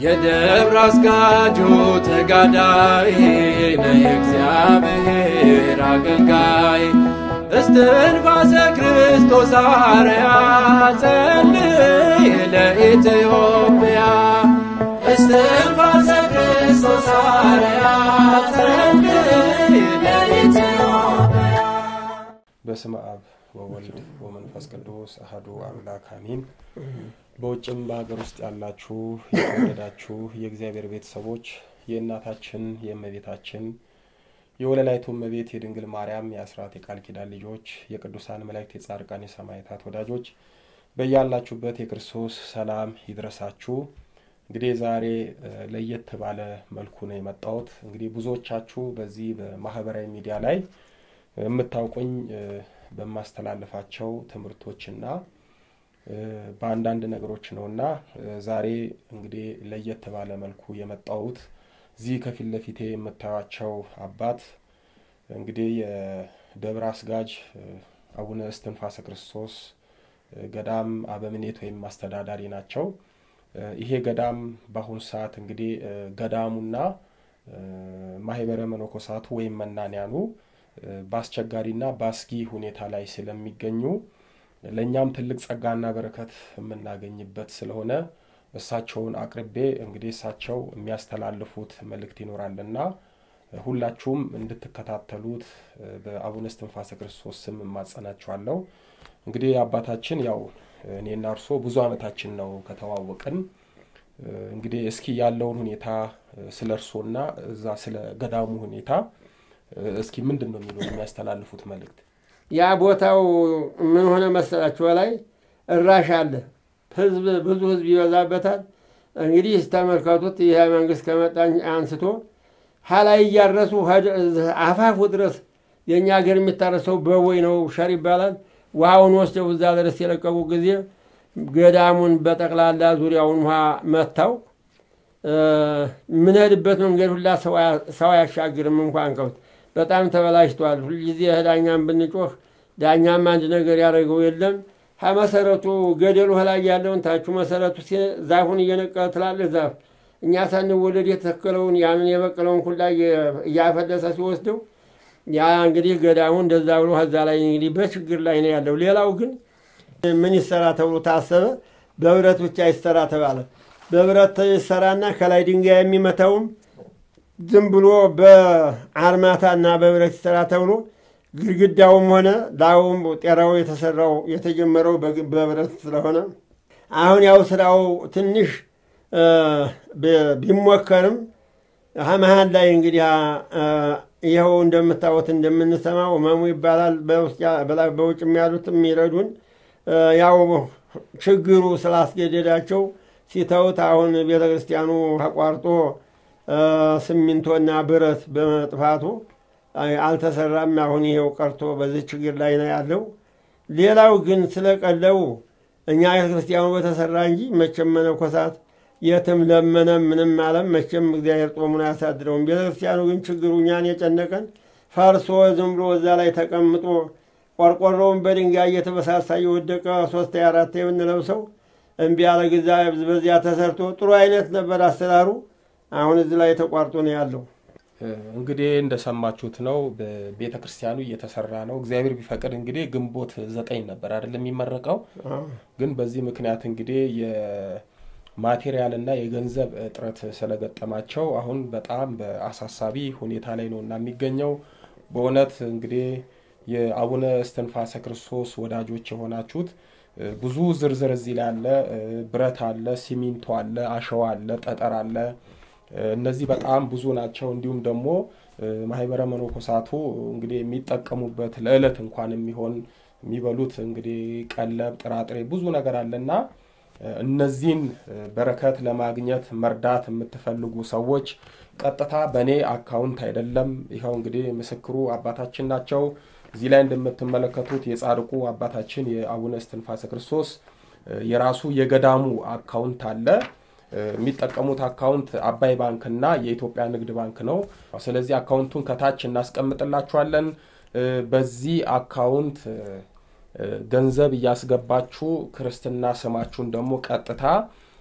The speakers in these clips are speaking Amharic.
የደብረ አስጋጁ ተጋዳይ ለእግዚአብሔር አገልጋይ እስትንፋሰ ክርስቶስ አርያ ጸልይ ለኢትዮጵያ እስትንፋሰ ክርስቶስ አርያ ጸልይ ለኢትዮጵያ። በስመ አብ ወወልድ ወመንፈስ ቅዱስ አሐዱ አምላክ አሜን። በውጭም በአገር ውስጥ ያላችሁ የተወደዳችሁ የእግዚአብሔር ቤተሰቦች የእናታችን የእመቤታችን የወለላይቱ እመቤት የድንግል ማርያም የአስራት የቃል ኪዳን ልጆች የቅዱሳን መላእክት የጻድቃን የሰማዕታት ወዳጆች በእያላችሁበት የክርስቶስ ሰላም ይድረሳችሁ። እንግዲህ ዛሬ ለየት ባለ መልኩ ነው የመጣሁት። እንግዲህ ብዙዎቻችሁ በዚህ በማህበራዊ ሚዲያ ላይ የምታውቁኝ በማስተላለፋቸው ትምህርቶችና በአንዳንድ ነገሮች ነውና ዛሬ እንግዲህ ለየት ባለ መልኩ የመጣሁት እዚህ ከፊት ለፊቴ የምታዩቸው አባት እንግዲህ የደብረ አስጋጅ አቡነ እስትንፋሰ ክርስቶስ ገዳም አበምኔት ወይም አስተዳዳሪ ናቸው። ይሄ ገዳም በአሁኑ ሰዓት እንግዲህ ገዳሙና ማህበረ መነኮሳቱ ወይም መናንያኑ በአስቸጋሪና በአስጊ ሁኔታ ላይ ስለሚገኙ ለኛም ትልቅ ጸጋና በረከት የምናገኝበት ስለሆነ እሳቸውን አቅርቤ እንግዲህ እሳቸው የሚያስተላልፉት መልእክት ይኖራልና ሁላችሁም እንድትከታተሉት በአቡነ እስትንፋሰ ክርስቶስ ስም ማጸናችኋለሁ። እንግዲህ አባታችን ያው እኔና እርሶ ብዙ አመታችን ነው ከተዋወቅን። እንግዲህ እስኪ ያለውን ሁኔታ ስለርሶና እዛ ስለ ገዳሙ ሁኔታ እስኪ ምንድነው የሚያስተላልፉት መልእክት? ያ ቦታው ምን ሆነ መሰላችሁ? ላይ እራሽ አለ፣ ህዝብ ብዙ ህዝብ ይበዛበታል። እንግዲህ ተመልከቱት። ይሄ መንግስት ከመጣኝ አንስቶ ሐላይ ያረሱ አፋፉ ድረስ የኛ ሀገር የሚታረሰው በቦይ ነው፣ ሸር ይባላል። ውሃውን ወስደው እዛ ድረስ የለቀቁ ጊዜ ገዳሙን በጠቅላላ ዙሪያውን ውሃ መታው። ምንሄድበት መንገድ ሁላ ሰው አያሻግርም እንኳን ከብት በጣም ተበላሽቷል። ሁልጊዜ ዳኛም ብንጮህ ዳኛም አንድ ነገር ያደረገው የለም። መሰረቱ ገደሉ ላይ ያለውን ታቹ መሰረቱ ዛፉን እየነቀለ ትላለ ዛፍ እኛ ሳንወለድ የተተከለውን ያንን የበቀለውን ሁላ እያፈለሰ ሲወስደው ያ እንግዲህ ገዳሙ እንደዛ ብሎ ከዛ ላይ እንግዲህ በችግር ላይ ነው ያለው። ሌላው ግን ምን ይሰራ ተብሎ ታሰበ። በብረት ብቻ ይሰራ ተባለ። በብረት ይሰራና ከላይ ድንጋይ የሚመታውም ዝም ብሎ በአርማታና በብረት ይሰራ ተብሎ ግድግዳውም ሆነ ዳውም ጤራው የተሰራው የተጀመረው በብረት ስለሆነ አሁን ያው ስራው ትንሽ ቢሞከርም መሀል ላይ እንግዲህ ይኸው እንደምታዩት እንደምንሰማው መሙ ይባላል። በውጭም ያሉትም ይረዱን ያው ችግሩ ስላስገደዳቸው ሲተውት አሁን ቤተክርስቲያኑ አቋርጦ ሲሚንቶና ብረት በመጥፋቱ አልተሰራም። አሁን ይሄው ቀርቶ በዚህ ችግር ላይ ነው ያለው። ሌላው ግን ስለቀለው እኛ ክርስቲያኑ በተሰራ እንጂ መቼም መነኮሳት የትም ለመነም ምንም አለም መቼም እግዚአብሔር ጦሙን አያሳድረውም። ቤተክርስቲያኑ ግን ችግሩ እኛን የጨነቀን ፈርሶ ዝም ብሎ እዛ ላይ ተቀምጦ ቆርቆሮውን በድንጋይ እየተበሳሳ እየወደቀ 3 4 የምንለብሰው እምቢ ያለ ግዛ በዚያ ተሰርቶ ጥሩ አይነት ነበር አሰራሩ። አሁን እዚህ ላይ ተቋርጦ ነው ያለው። እንግዲህ እንደሰማችሁት ነው በቤተክርስቲያኑ እየተሰራ ነው። እግዚአብሔር ቢፈቅድ እንግዲህ ግንቦት 9 ነበር አይደል የሚመረቀው። ግን በዚህ ምክንያት እንግዲህ የማቴሪያልና የገንዘብ እጥረት ስለገጠማቸው አሁን በጣም በአሳሳቢ ሁኔታ ላይ ነውና የሚገኘው። በእውነት እንግዲህ የአቡነ እስትንፋሰ ክርስቶስ ወዳጆች የሆናችሁት ብዙ ዝርዝር እዚህ ላይ አለ። ብረት አለ፣ ሲሚንቶ አለ፣ አሸዋ አለ፣ ጠጠር አለ። እነዚህ በጣም ብዙ ናቸው። እንዲሁም ደግሞ ማህበረ መነኮሳቱ እንግዲህ የሚጠቀሙበት ለዕለት እንኳን የሚሆን የሚበሉት እንግዲህ ቀለብ፣ ጥራጥሬ ብዙ ነገር አለና እነዚህን በረከት ለማግኘት መርዳት የምትፈልጉ ሰዎች ቀጥታ በኔ አካውንት አይደለም። ይሄው እንግዲህ ምስክሩ አባታችን ናቸው። እዚህ ላይ እንደምትመለከቱት የጻድቁ አባታችን የአቡነ እስትንፋሰ ክርስቶስ የራሱ የገዳሙ አካውንት አለ። የሚጠቀሙት አካውንት አባይ ባንክና የኢትዮጵያ ንግድ ባንክ ነው። ስለዚህ አካውንቱን ከታች እናስቀምጥላችኋለን። በዚህ አካውንት ገንዘብ ያስገባችሁ ክርስትና ስማችሁን ደግሞ ቀጥታ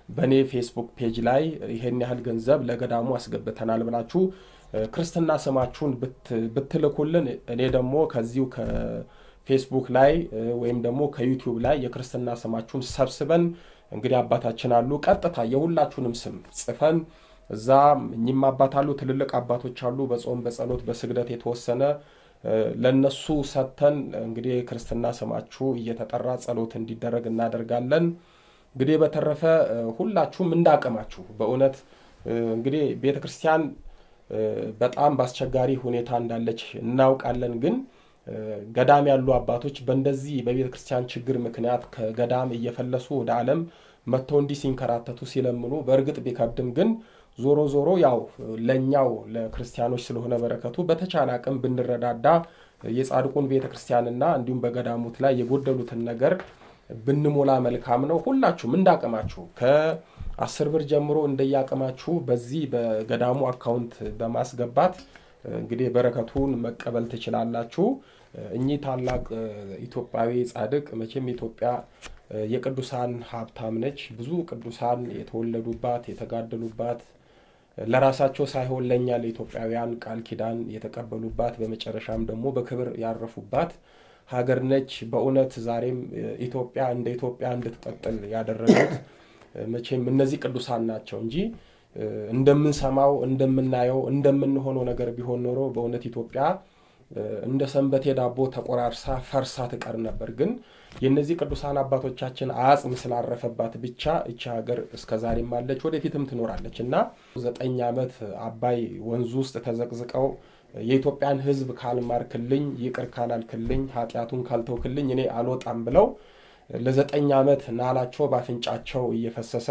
በኔ ፌስቡክ ፔጅ ላይ ይሄን ያህል ገንዘብ ለገዳሙ አስገብተናል ብላችሁ ክርስትና ስማችሁን ብትልኩልን እኔ ደግሞ ከዚሁ ከፌስቡክ ላይ ወይም ደግሞ ከዩቲዩብ ላይ የክርስትና ስማችሁን ሰብስበን እንግዲህ አባታችን አሉ ቀጥታ የሁላችሁንም ስም ጽፈን እዛ እኚህም አባት አሉ ትልልቅ አባቶች አሉ በጾም በጸሎት በስግደት የተወሰነ ለነሱ ሰተን እንግዲህ ክርስትና ስማችሁ እየተጠራ ጸሎት እንዲደረግ እናደርጋለን። እንግዲህ በተረፈ ሁላችሁም እንዳቀማችሁ በእውነት እንግዲህ ቤተክርስቲያን በጣም ባስቸጋሪ ሁኔታ እንዳለች እናውቃለን። ግን ገዳም ያሉ አባቶች በእንደዚህ በቤተክርስቲያን ችግር ምክንያት ከገዳም እየፈለሱ ወደ ዓለም መጥተው እንዲሲንከራተቱ ሲለምኑ በእርግጥ ቢከብድም ግን ዞሮ ዞሮ ያው ለኛው ለክርስቲያኖች ስለሆነ በረከቱ በተቻለ አቅም ብንረዳዳ የጻድቁን ቤተክርስቲያንና እንዲሁም በገዳሙት ላይ የጎደሉትን ነገር ብንሞላ መልካም ነው። ሁላችሁም እንዳቀማችሁ ከ10 ብር ጀምሮ እንደያቀማችሁ በዚህ በገዳሙ አካውንት በማስገባት እንግዲህ በረከቱን መቀበል ትችላላችሁ። እኚህ ታላቅ ኢትዮጵያዊ ጻድቅ መቼም ኢትዮጵያ የቅዱሳን ሀብታም ነች። ብዙ ቅዱሳን የተወለዱባት የተጋደሉባት ለራሳቸው ሳይሆን ለኛ ለኢትዮጵያውያን ቃል ኪዳን የተቀበሉባት በመጨረሻም ደግሞ በክብር ያረፉባት ሀገር ነች። በእውነት ዛሬም ኢትዮጵያ እንደ ኢትዮጵያ እንድትቀጥል ያደረጉት መቼም እነዚህ ቅዱሳን ናቸው እንጂ እንደምንሰማው እንደምናየው እንደምንሆነው ነገር ቢሆን ኖሮ በእውነት ኢትዮጵያ እንደ ሰንበቴ ዳቦ ተቆራርሳ ፈርሳ ትቀር ነበር። ግን የነዚህ ቅዱሳን አባቶቻችን አጽም ስላረፈባት ብቻ እቺ ሀገር እስከዛሬም አለች ወደፊትም ትኖራለች እና 9 ዓመት አባይ ወንዝ ውስጥ ተዘቅዝቀው የኢትዮጵያን ሕዝብ ካልማርክልኝ ይቅር ካላልክልኝ ኃጢያቱን ካልተውክልኝ እኔ አልወጣም ብለው ለ9 ዓመት ናላቸው ባፍንጫቸው እየፈሰሰ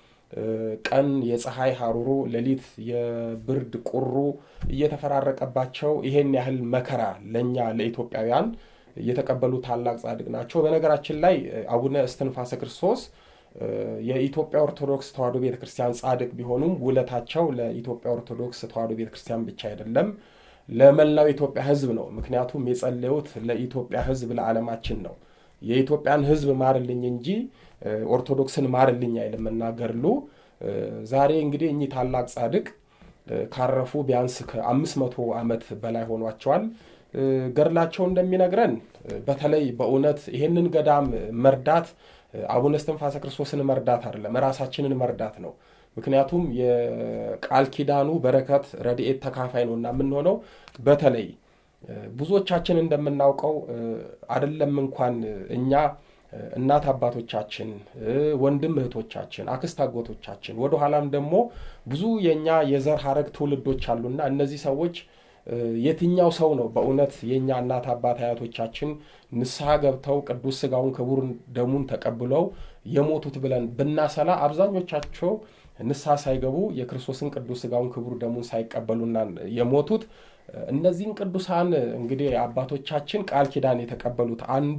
ቀን የፀሐይ ሐሩሩ ሌሊት የብርድ ቁሩ እየተፈራረቀባቸው ይሄን ያህል መከራ ለኛ ለኢትዮጵያውያን የተቀበሉ ታላቅ ጻድቅ ናቸው። በነገራችን ላይ አቡነ እስትንፋሰ ክርስቶስ የኢትዮጵያ ኦርቶዶክስ ተዋሕዶ ቤተክርስቲያን ጻድቅ ቢሆኑም ውለታቸው ለኢትዮጵያ ኦርቶዶክስ ተዋሕዶ ቤተክርስቲያን ብቻ አይደለም ለመላው ኢትዮጵያ ሕዝብ ነው። ምክንያቱም የጸለዩት ለኢትዮጵያ ሕዝብ ለዓለማችን ነው። የኢትዮጵያን ሕዝብ ማርልኝ እንጂ ኦርቶዶክስን ማርልኝ አይልምና ገድሉ ዛሬ እንግዲህ እኚህ ታላቅ ጻድቅ ካረፉ ቢያንስ ከ500 ዓመት በላይ ሆኗቸዋል። ገድላቸው እንደሚነግረን በተለይ በእውነት ይሄንን ገዳም መርዳት አቡነ እስትንፋሰ ክርስቶስን መርዳት አይደለም ራሳችንን መርዳት ነው። ምክንያቱም የቃል ኪዳኑ በረከት ረድኤት ተካፋይ ነውና ምን ሆነው በተለይ ብዙዎቻችን እንደምናውቀው አይደለም እንኳን እኛ እናት አባቶቻችን ወንድም እህቶቻችን አክስት አጎቶቻችን ወደ ኋላም ደግሞ ብዙ የኛ የዘር ሐረግ ትውልዶች አሉና እነዚህ ሰዎች የትኛው ሰው ነው በእውነት የኛ እናት አባት አያቶቻችን ንስሐ ገብተው ቅዱስ ሥጋውን ክቡር ደሙን ተቀብለው የሞቱት ብለን ብናሰላ አብዛኞቻቸው ንስሐ ሳይገቡ የክርስቶስን ቅዱስ ሥጋውን ክቡር ደሙን ሳይቀበሉና የሞቱት እነዚህን ቅዱሳን እንግዲህ አባቶቻችን ቃል ኪዳን የተቀበሉት አንዱ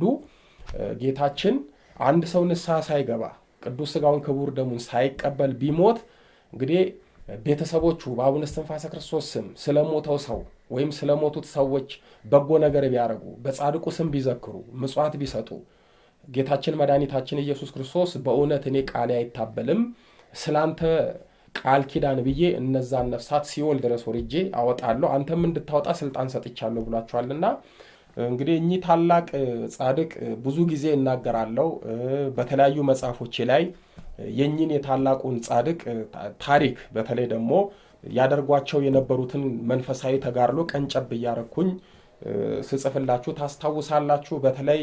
ጌታችን አንድ ሰው ንስሐ ሳይገባ ቅዱስ ሥጋውን ክቡር ደሙን ሳይቀበል ቢሞት እንግዲህ ቤተሰቦቹ በአቡነ እስትንፋሰ ክርስቶስ ስም ስለሞተው ሰው ወይም ስለሞቱት ሰዎች በጎ ነገር ቢያረጉ በጻድቁ ስም ቢዘክሩ ምጽዋት ቢሰጡ ጌታችን መድኃኒታችን ኢየሱስ ክርስቶስ በእውነት እኔ ቃሌ አይታበልም ስላንተ ቃል ኪዳን ብዬ እነዛን ነፍሳት ሲኦል ድረስ ወርጄ አወጣለሁ አንተም እንድታወጣ ስልጣን ሰጥቻለሁ ብሏቸዋልና እንግዲህ እኚህ ታላቅ ጻድቅ ብዙ ጊዜ እናገራለሁ በተለያዩ መጽሐፎች ላይ የኚህን የታላቁን ጻድቅ ታሪክ በተለይ ደግሞ ያደርጓቸው የነበሩትን መንፈሳዊ ተጋድሎ ቀንጨብ ያረኩኝ ስጽፍላችሁ ታስታውሳላችሁ። በተለይ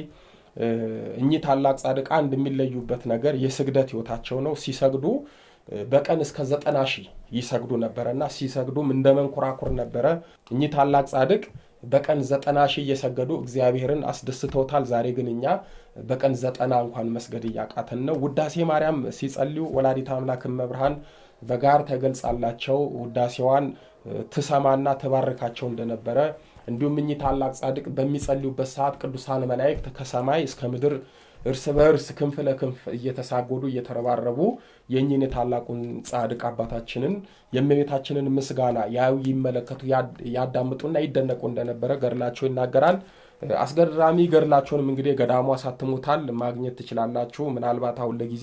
እኚህ ታላቅ ጻድቅ አንድ የሚለዩበት ነገር የስግደት ሕይወታቸው ነው። ሲሰግዱ በቀን እስከ 90,000 ይሰግዱ ነበርና ሲሰግዱም እንደ መንኮራኩር ነበር። እኚህ ታላቅ ጻድቅ በቀን 90,000 እየሰገዱ እግዚአብሔርን አስደስተውታል። ዛሬ ግን እኛ በቀን 90 እንኳን መስገድ ያቃተን ነው። ውዳሴ ማርያም ሲጸልዩ ወላዲተ አምላክ መብርሃን በጋር ተገልጻላቸው ውዳሴዋን ትሰማና ተባረካቸው እንደነበረ እንዲሁም እኚህ ታላቅ ጻድቅ በሚጸልዩበት ሰዓት ቅዱሳን መላእክት ከሰማይ እስከ ምድር እርስ በርስ ክንፍ ለክንፍ እየተሳጎዱ እየተረባረቡ የኚህን ታላቁን ጻድቅ አባታችንን የእመቤታችንን ምስጋና ያው ይመለከቱ ያዳምጡና ይደነቁ እንደነበረ ገድላቸው ይናገራል። አስገራሚ ገድላቸውንም እንግዲህ ገዳሙ አሳትሞታል ማግኘት ትችላላችሁ። ምናልባት አሁን ለጊዜው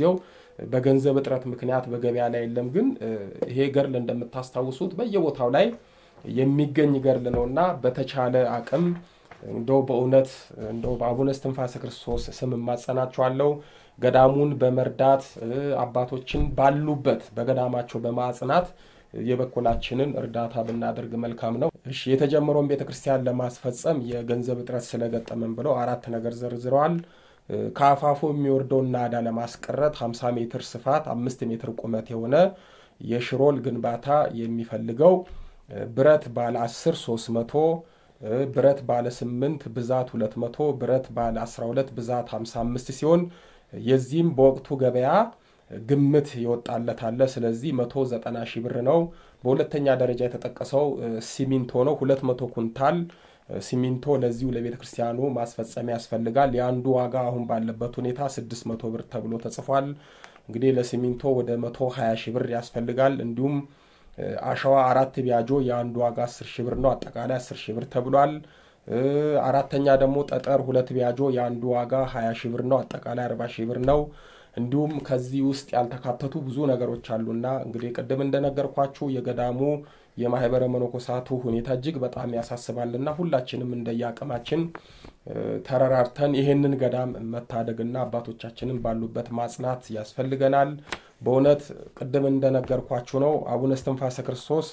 በገንዘብ እጥረት ምክንያት በገበያ ላይ የለም። ግን ይሄ ገርል እንደምታስታውሱት በየቦታው ላይ የሚገኝ ገርል ነውና በተቻለ አቅም እንደው በእውነት እንደው በአቡነ እስትንፋሰ ክርስቶስ ስም ማጸናቸዋለሁ ገዳሙን በመርዳት አባቶችን ባሉበት በገዳማቸው በማጽናት የበኩላችንን እርዳታ ብናደርግ መልካም ነው። እሺ የተጀመረውን ቤተክርስቲያን ለማስፈጸም የገንዘብ እጥረት ስለገጠመን ብለው 4 ነገር ዘርዝረዋል። ካፋፉ የሚወርደው ናዳ ለማስቀረት 50 ሜትር ስፋት 5 ሜትር ቁመት የሆነ የሽሮል ግንባታ የሚፈልገው ብረት ባለ 10 300 ብረት ባለ 8 ብዛት 200 ብረት ባለ 12 ብዛት 55 ሲሆን የዚህም በወቅቱ ገበያ ግምት ይወጣለት አለ። ስለዚህ 190 ሺህ ብር ነው። በሁለተኛ ደረጃ የተጠቀሰው ሲሚንቶ ነው። 200 ኩንታል ሲሚንቶ ለዚሁ ለቤተክርስቲያኑ ማስፈጸሚያ ያስፈልጋል። ያንዱ ዋጋ አሁን ባለበት ሁኔታ 600 ብር ተብሎ ተጽፏል። እንግዲህ ለሲሚንቶ ወደ 120 ሺህ ብር ያስፈልጋል። እንዲሁም አሸዋ 4 ቢያጆ ያንዱ ዋጋ 10 ሺህ ብር ነው። አጠቃላይ 10 ሺህ ብር ተብሏል። አራተኛ ደግሞ ጠጠር 2 ቢያጆ ያንዱ ዋጋ 20 ሺህ ብር ነው። አጠቃላይ 40 ሺህ ብር ነው። እንዲሁም ከዚህ ውስጥ ያልተካተቱ ብዙ ነገሮች አሉና እንግዲህ ቀደም እንደነገርኳችሁ የገዳሙ የማህበረ መነኮሳቱ ሁኔታ እጅግ በጣም ያሳስባልና ሁላችንም እንደያቀማችን ተራራርተን ይሄንን ገዳም መታደግና አባቶቻችንን ባሉበት ማጽናት ያስፈልገናል። በእውነት ቀደም እንደነገርኳችሁ ነው አቡነ እስትንፋሰ ክርስቶስ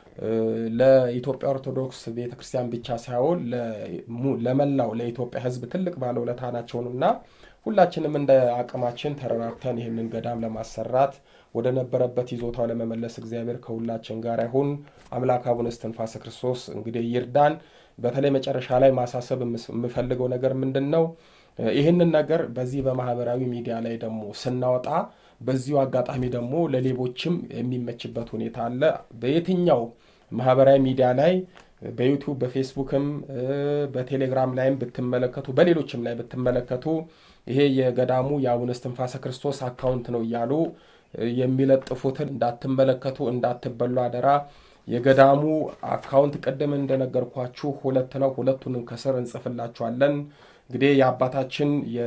ለኢትዮጵያ ኦርቶዶክስ ቤተክርስቲያን ብቻ ሳይሆን ለመላው ለኢትዮጵያ ሕዝብ ትልቅ ባለውለታ ናቸውና ሁላችንም እንደ አቅማችን ተራራርተን ይሄንን ገዳም ለማሰራት ወደ ነበረበት ይዞታው ለመመለስ እግዚአብሔር ከሁላችን ጋር ይሁን። አምላክ አቡነ እስትንፋሰ ክርስቶስ እንግዲህ ይርዳን። በተለይ መጨረሻ ላይ ማሳሰብ የምፈልገው ነገር ምንድነው? ይሄንን ነገር በዚህ በማህበራዊ ሚዲያ ላይ ደግሞ ስናወጣ በዚሁ አጋጣሚ ደግሞ ለሌቦችም የሚመችበት ሁኔታ አለ። በየትኛው ማህበራዊ ሚዲያ ላይ በዩቲዩብ በፌስቡክም በቴሌግራም ላይም ብትመለከቱ በሌሎችም ላይ ብትመለከቱ ይሄ የገዳሙ የአቡነ እስትንፋሰ ክርስቶስ አካውንት ነው እያሉ የሚለጥፉትን እንዳትመለከቱ እንዳትበሉ አደራ። የገዳሙ አካውንት ቀደም እንደነገርኳችሁ 2 ነው። ሁለቱንም ከስር እንጽፍላችኋለን። እንግዲህ የአባታችን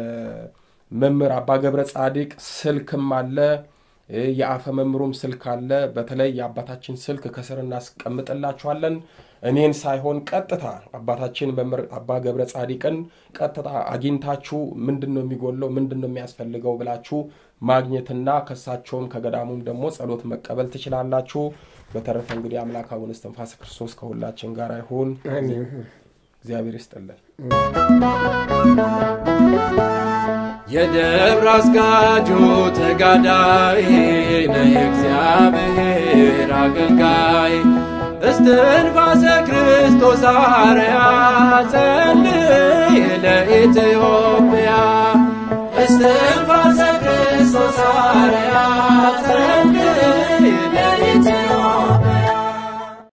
የመምህር አባ ገብረ ጻዲቅ ስልክም አለ፣ የአፈ መምህሩም ስልክ አለ። በተለይ የአባታችን ስልክ ከስር እናስቀምጥላችኋለን። እኔን ሳይሆን ቀጥታ አባታችን መምህር አባ ገብረ ጻዲቅን ቀጥታ አግኝታችሁ ምንድነው የሚጎለው ምንድነው የሚያስፈልገው ብላችሁ ማግኘትና ከሳቸውም ከገዳሙም ደግሞ ጸሎት መቀበል ትችላላችሁ። በተረፈ እንግዲህ አምላክ አቡነ እስትንፋሰ ክርስቶስ ከሁላችን ጋር ይሁን። አሜን። እግዚአብሔር ይስጥልን። የደብረ አስጋጁ ተጋዳይ ነህ እግዚአብሔር አገልጋይ እስትንፋሰ ክርስቶስ አርያ ጸልይ ለኢትዮጵያ እስትንፋሰ ክርስቶስ አርያ